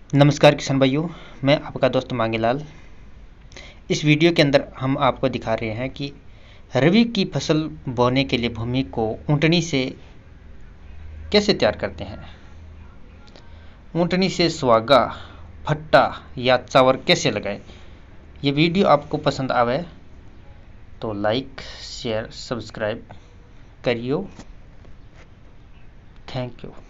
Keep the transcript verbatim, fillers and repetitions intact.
नमस्कार किसान भाइयों, मैं आपका दोस्त मांगेलाल। इस वीडियो के अंदर हम आपको दिखा रहे हैं कि रबी की फसल बोने के लिए भूमि को ऊंटनी से कैसे तैयार करते हैं। ऊंटनी से सुहागा, भट्टा या चावर कैसे लगाएं। ये वीडियो आपको पसंद आवे तो लाइक, शेयर, सब्सक्राइब करियो। Thank you.